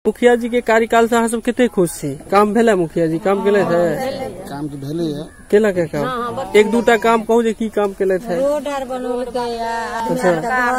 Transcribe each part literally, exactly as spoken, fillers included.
मुखिया जी के कार्यकाल से अहाँ सब कितने खुश छी? काम भेला मुखिया जी काम केले थे? काम तो भेले है। केला के काम? एक दूटा काम कहू जे की काम केले थे? रोड आर बनौलकै, अच्छा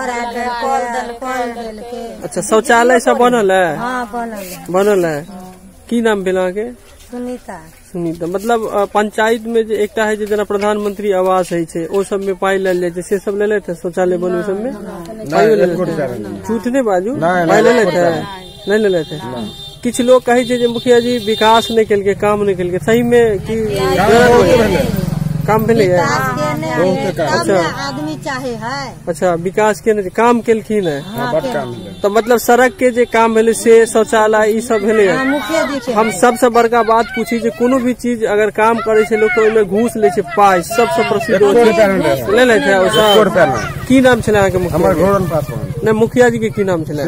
अच्छा शौचालय सब बनल है? हाँ बनल है। बनल है। की नाम भेल अहाँ के? सुनीता। सुनीता मतलब पंचायत में जे एकटा है जेना प्रधानमंत्री आवास है छे ओ सब में पाई लेल जाय छे से सब लेले थे? शौचालय बनवे सब में पाई लेले थे? झूठ नहीं बाजू, पाई लेले थे? नहीं लेले थे। किछ लोग कहे छे जे मुखिया जी विकास नहीं केलके, काम नहीं केलके, सही में की काम भेले है? अच्छा आदमी चाहे है। अच्छा विकास के काम केलखिन है? हाँ, काम तो मतलब सड़क के जे काम भेले से शौचालय ई सब भेले है? मुखिया जी के हम सबसे बड़का बात पूछी जे कोनो भी चीज अगर काम करे छे लोग तो ओमे घूस ले छे, पाई सबसे प्रसिद्ध ले ले थे। की नाम छले अहाँ के मुखिया? नहीं मुखिया जी के की नाम छले?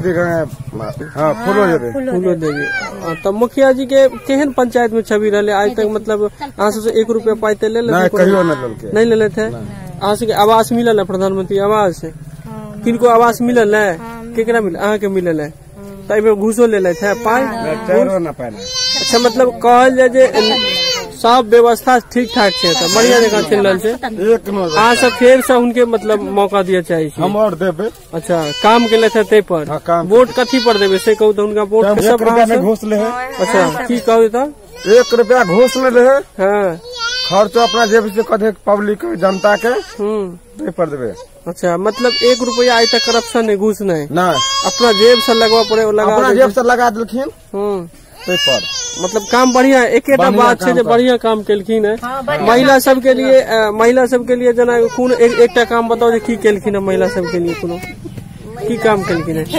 फूलो देवी। तब मुखिया जी के केहन पंचायत में छवि रहे आज तक? मतलब अहाँ सबसे एक रुपया पाई ले ले नहीं ले लेते? अहाँ से आवास मिलल है? प्रधानमंत्री आवास से किनको आवास मिलल है? केकरा मिल? अहाँ के मिलल है तो घूसो ले लेते हैं पाई? अच्छा मतलब कहल जाए जे सब व्यवस्था ठीक ठाक है तो बढ़िया जगह चल रहा है। अहाँ सब फिर से उनके मतलब मौका दिया चाहिए हम और देवे। अच्छा काम के लेते ते पर वोट कथी पर देवे से कहू तो उनका वोट सब घूस ले। अच्छा की कहू तो एक रुपया घूस में ले। हाँ खर्च अपना जेब से कदे पब्लिक जनता के दे पर देवे। अच्छा मतलब एक रुपया आज तक करप्शन है, घूस नहीं ना अपना जेब से लगवा पड़े लगा अपना जेब से लगा दिलखिन पर। मतलब काम बढ़िया है। एक एटा बात है जो बढ़िया काम केलखिन है। हाँ, महिला सब के लिए आ, महिला सब के लिए जना कौन एक, एकटा काम बताओ जे की केलखिन है महिला सब के लिए? कोनो की काम केलखिन है?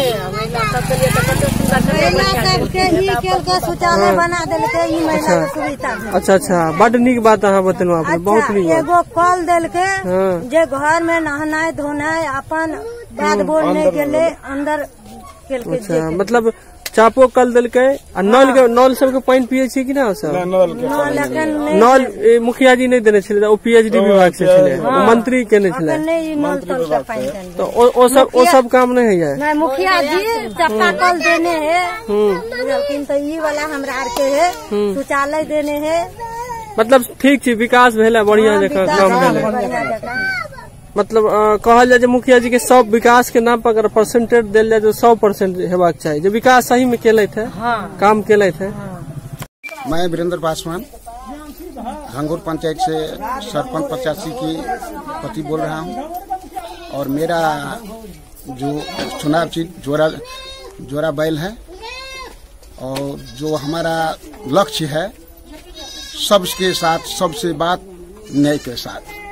शौचालय बना देलकै ई महिला के सुविधा। अच्छा अच्छा बड नीक बात अहाँ बतेलहुँ आपने, बहुत नीक। एगो कल देलकै जे घर में नहानाय धोनाय अपन बात बोल नहीं गेले अंदर केलकै। अच्छा मतलब चापो कल दिलके नल के नल सबके पानी पिए छी कि ना सब? नल मुखिया जी नहीं देने छले, ओ पीएचडी विभाग से छले, मंत्री केने छले तो ओ सब ओ सब काम नहीं है। नहीं मुखिया जी चापा कल देने है लेकिन तो ई वाला हमरा आर के है शौचालय देने है। मतलब ठीक छी विकास भेला बढ़िया जगह काम भेला। मतलब कहल जाए मुखिया जी के सब विकास के नाम पर अगर परसेंटेज दिल जाए तो सौ परसेंट हेबाक चाहिए जो विकास सही में केले थे। हाँ। काम केले थे। हाँ। मैं वीरेंद्र पासवान घंगुर पंचायत से सरपंच पचासी की पति बोल रहा हूँ और मेरा जो चुनाव चिन्ह जोरा जोरा बैल है और जो हमारा लक्ष्य है सबके साथ सबसे बात न्याय के साथ।